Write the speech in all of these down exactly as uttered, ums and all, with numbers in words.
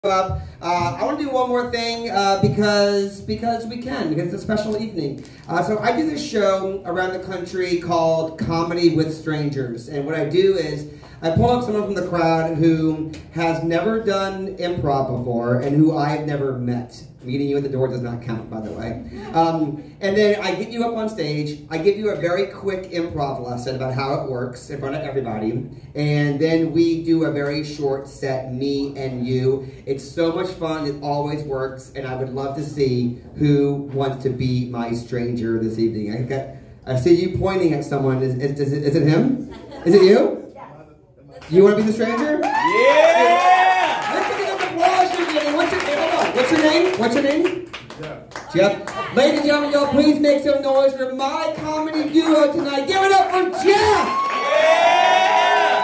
Up. Uh, I want to do one more thing uh, because because we can, because it's a special evening. Uh, so I do this show around the country called Comedy with Strangers, and what I do is I pull up someone from the crowd who has never done improv before and who I've never met. Meeting you at the door does not count, by the way. Um, and then I get you up on stage. I give you a very quick improv lesson about how it works in front of everybody. And then we do a very short set, me and you. It's so much fun. It always works. And I would love to see who wants to be my stranger this evening. I, got, I see you pointing at someone. Is, is, is, it, is it him? Is it you? You want to be the stranger? Yeah! Let's give it up applause you're getting. What's your, hold on. What's your name? What's your name? Jeff. Jeff. Ladies and gentlemen, y'all please make some noise for my comedy duo tonight. Give it up for Jeff! Yeah!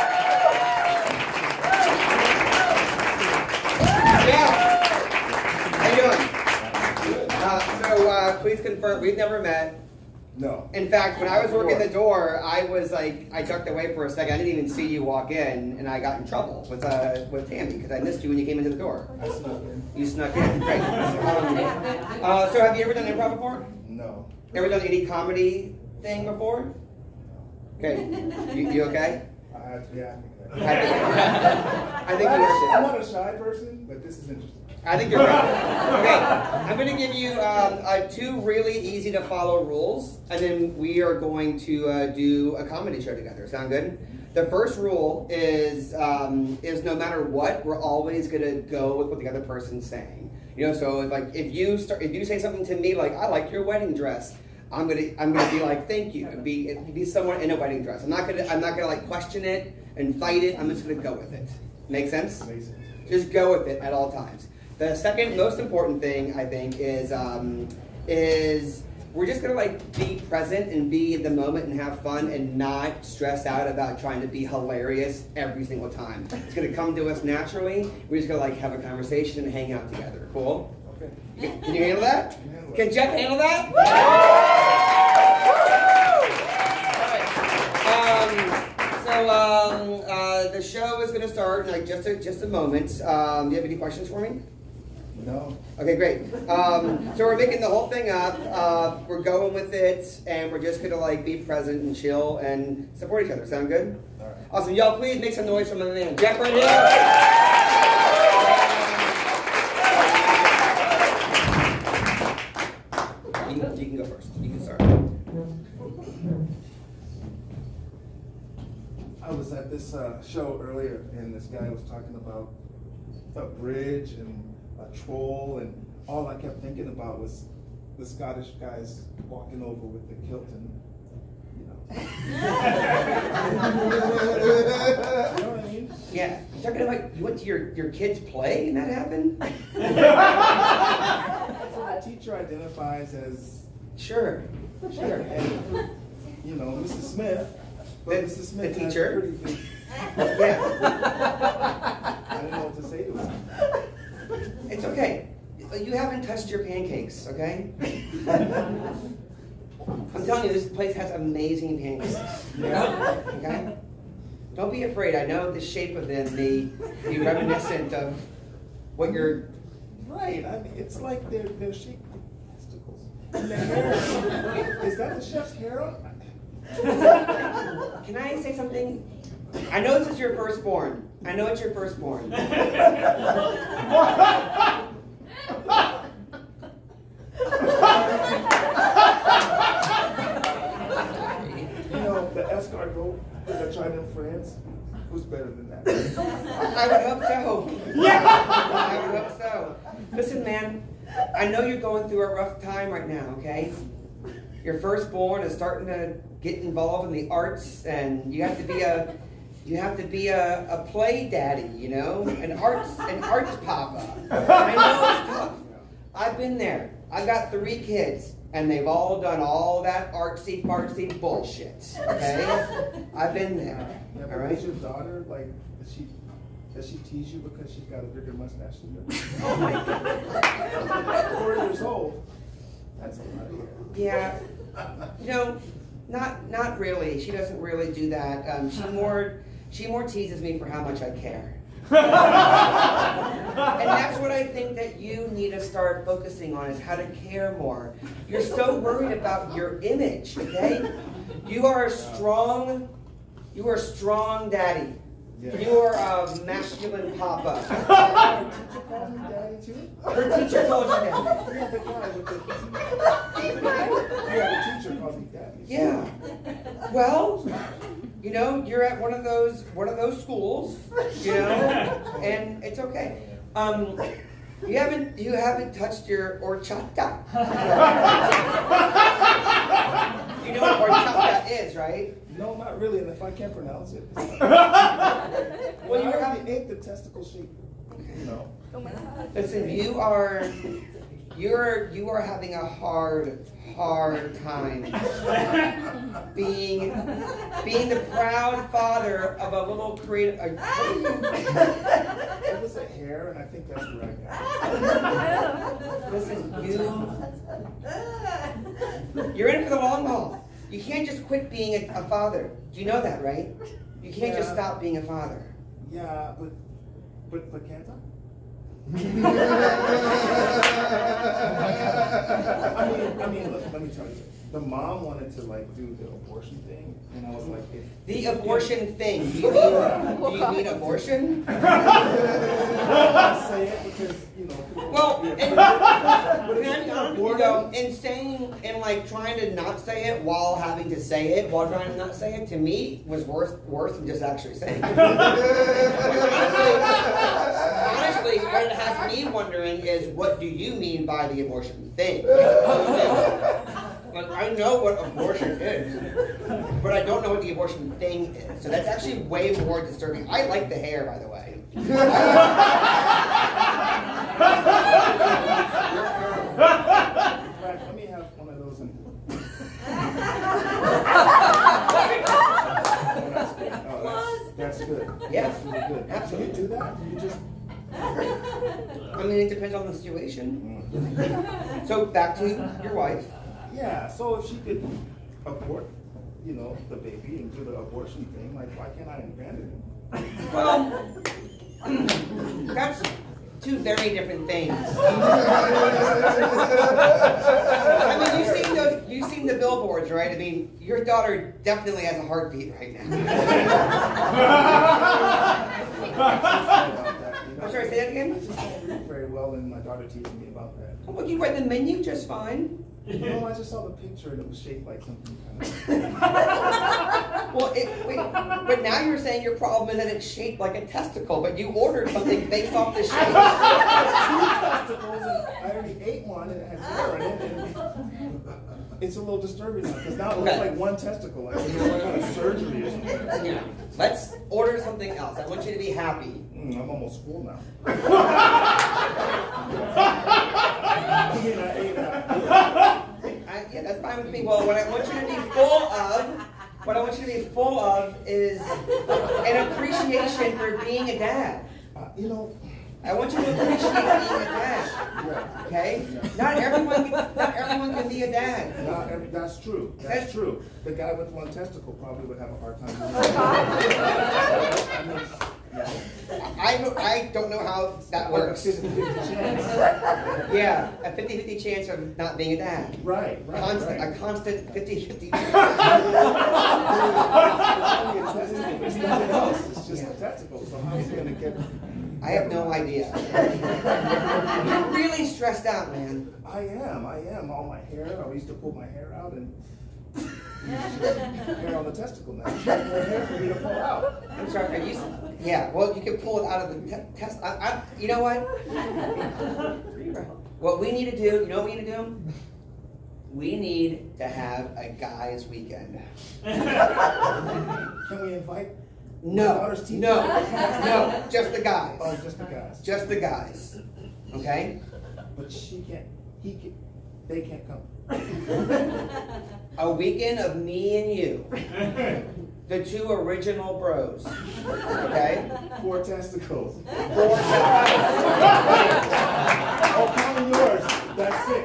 Jeff! How you doing? Uh, so, uh, please confirm, we've never met. No. In fact, when I was working the door, I was like, I ducked away for a second. I didn't even see you walk in, and I got in trouble with uh, with Tammy because I missed you when you came into the door. I snuck in. You snuck in, great. Um, uh, so, have you ever done improv before? No. Ever done any comedy thing before? Okay. You, you okay? I had to, yeah, I think I think you I'm are. not a shy person, but this is interesting. I think you're right. Okay, I'm going to give you um, uh, two really easy to follow rules, and then we are going to uh, do a comedy show together. Sound good? The first rule is um, is no matter what, we're always going to go with what the other person's saying. You know, so if like if you start if you say something to me like I like your wedding dress, I'm gonna I'm gonna be like thank you and be be someone in a wedding dress. I'm not gonna I'm not gonna like question it and fight it. I'm just gonna go with it. Make sense? Makes sense. Just go with it at all times. The second most important thing, I think, is um, is we're just gonna like be present and be in the moment and have fun and not stress out about trying to be hilarious every single time. It's gonna come to us naturally. We're just gonna like have a conversation and hang out together. Cool? Okay. Can, can you handle that? Handle Can Jeff handle that? All right. Um, so um, uh, the show is gonna start in like just a, just a moment. Um, do you have any questions for me? No. Okay, great. Um, so we're making the whole thing up. Uh, we're going with it, and we're just gonna like be present and chill and support each other. Sound good? All right. Awesome. Y'all, please make some noise for my man Jeff right here. You, you can go first. You can start. I was at this uh, show earlier, and this guy was talking about a bridge and a troll, and all I kept thinking about was the Scottish guys walking over with the kilt and, you know. You know what I mean? Yeah. You're talking about you went to your, your kid's play and that happened? So the teacher identifies as, Sure. Sure. and, you know, Missus Smith. But The- Missus Smith the has teacher? pretty big- Yeah. I didn't know what to say to him. It's okay. You haven't touched your pancakes, okay? I'm telling you, this place has amazing pancakes. Yeah? Okay? Don't be afraid. I know the shape of them may be reminiscent of what you're... Right. I mean, it's like they're they're shaped like testicles. And the hair. Is that the chef's hair? Can I say something? I know this is your firstborn. I know it's your firstborn. You know, the escargot that I tried in France was better than that. I would hope so. Yeah. I would hope so. Listen, man, I know you're going through a rough time right now, okay? Your firstborn is starting to get involved in the arts, and you have to be a you have to be a, a play daddy, you know, an arts an arts papa. I know it's tough. I've been there. I've got three kids, and they've all done all that artsy fartsy bullshit. Okay, I've been there. Yeah, All but right. does your daughter, like, does she does she tease you because she's got a bigger mustache than you? Oh my God. Four years old. That's a lot of hair. Yeah. You know, not not really. She doesn't really do that. Um, she more she more teases me for how much I care. And that's what I think that you need to start focusing on, is how to care more. You're so worried about your image, okay? You are a strong, you are a strong daddy. Yeah. You are a masculine papa. Her teacher calls me daddy too? Her teacher calls you daddy. Yeah, the guy with the Yeah, the teacher calls me daddy. Yeah. Well, you know, you're at one of those one of those schools, you know, and it's okay. Um, you haven't you haven't touched your horchata. You know what horchata is, right? No, not really, and if I can't pronounce it. Well, Well, you you have already ate the testicle shape, you know. Listen, you are you're you are having a hard, hard time being being the proud father of a little creative. A, It was a hair, and I think that's where I got it. listen, you you're in it for the long haul. You can't just quit being a, a father. Do you know that, right? You can't just Yeah. stop being a father. Yeah, but but but can't I? I mean, I mean, look, let me tell you. The mom wanted to like do the abortion thing, and I was like, if The abortion thing. Do you mean, do you mean abortion? I say it because you know. people Well, be and, afraid. but can I be honest with you though, in saying, and like trying to not say it while having to say it, while trying to not say it, to me was worse, worse than just actually saying it. Honestly, what it has me wondering is, what do you mean by the abortion thing? Like, I know what abortion is, but I don't know what the abortion thing is. So that's actually way more disturbing. I like the hair, by the way. In fact, let me have one of those. And... oh, that's, that's good. Yeah. That's really good. Absolutely. Can you do that? You just. I mean, it depends on the situation. So back to your wife. Yeah, so if she could abort, you know, the baby and do the abortion thing, like, why can't I invent it? Well, that's two very different things. I mean, you've seen those, you've seen the billboards, right? I mean, your daughter definitely has a heartbeat right now. I'm sorry, say that again? I just don't read very well, and my daughter teaching me about that. Oh, well, you read the menu just fine. No, I just saw the picture and it was shaped like something kind of. Well, it, wait, but now you're saying your problem is that it's shaped like a testicle, but you ordered something based off the shape. Two testicles, and I already ate one, and it had hair in it. And it's a little disturbing now, because now it looks Okay. like one testicle, like it's some kind of surgery or something. Yeah. Let's order something else. I want you to be happy. Mm, I'm almost full now. I mean, I ate that. I, yeah, that's fine with me. Well, what I want you to be full of, what I want you to be full of is an appreciation for being a dad. Uh, you know, I want you to appreciate being a dad. yeah. Okay? Not everyone, can, not everyone can be a dad. Not every, that's true. That's, That's- true. The guy with one testicle probably would have a hard time doing that. I, I don't know how that works. fifty fifty chance. Yeah, a fifty fifty chance of not being a dad. Right, right, Constant, right. A constant fifty fifty chance. It's only a testicle. It's nothing else. It's just a testicle. So how is he going to get... I have no idea. You're really stressed out, man. I am. I am. All my hair. I used to pull my hair out and... hair on the testicle now. There's no more hair for me to pull out. I'm sorry, are you... Yeah, well, you can pull it out of the te test... I, I, you know what? What we need to do, you know what we need to do? We need to have a guys' weekend. Can we invite... No, daughter's teacher? no, no, just the guys. Oh, just the guys. Just the guys. Okay? But she can't... He can... They can't come. A weekend of me and you. The two original bros. Okay? Four testicles. Four guys. Oh, counting yours. That's six.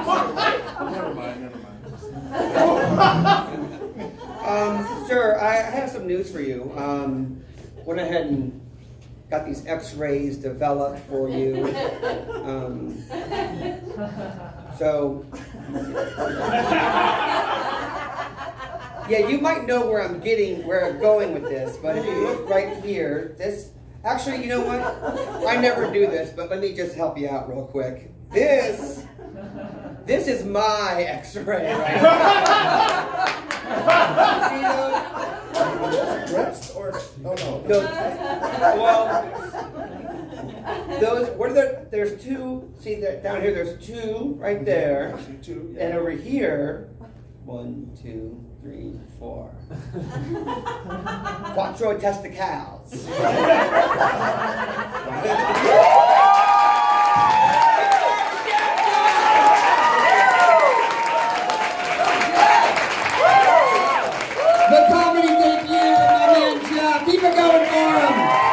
Never mind, never mind. Um, sir, I went ahead and got these x-rays developed for you. Um, so, yeah, you might know where I'm getting, where I'm going with this, but if you look right here, this, actually, you know what? I never do this, but let me just help you out real quick. This, this is my x-ray right now. See those? Breast or oh no? No. Well, those. What are there? There's two. See that down here? There's two right there, Two. Yeah. and over here, one, two, three, four. Quattro testicles. The comedy debut of my man Jeff. Keep it going for him.